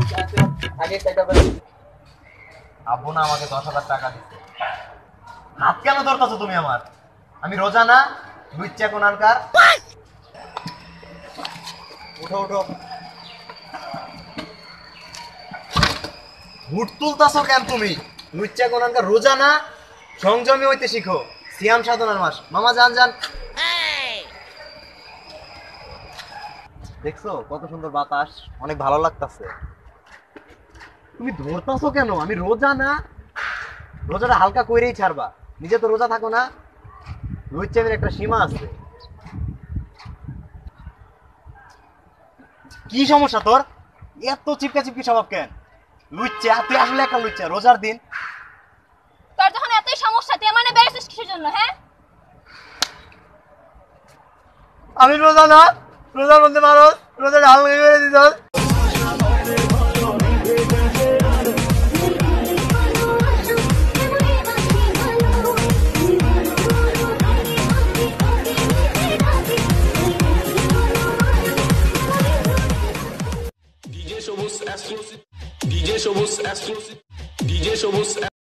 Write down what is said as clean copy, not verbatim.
আগে টাকা করে আব্বু না আমাকে 10,000 টাকা দিচ্ছে। হাত কেন ধরতেছো তুমি আমার? আমি রোজা না, লুচ্চা কোনানকার। উঠো উঠো। হুট তুলতাছো কেন তুমি? লুচ্চা কোনানকার, রোজা না, সংযমী হইতে শিখো। সিয়াম সাধনার মাস। মামা যান যান। দেখছো কত সুন্দর বাতাস, অনেক ভালো লাগতাছে। তুমি ধরতাছো কেন? আমি রোজা না, রোজাটা হালকা কইরেই ছাড়বা। নিজে তো রোজা থাকো না। লুচ্চামের একটা সীমা আছে। কি সমস্যা তোর? এত চিপকা চিপকি স্বভাব কেন? লুচ্চা, তুই আসলে একটা লুচ্চা। রোজার দিন তোর যখন এতই সমস্যা তুই মানে বেরোছিস কিসের জন্য? হ্যাঁ, আমি রোজা না, রোজার মধ্যে মানুষ রোজাটা হালকা করে দিত। DJ Shobus Exclusive. DJ Shobus Exclusive. DJ Shobus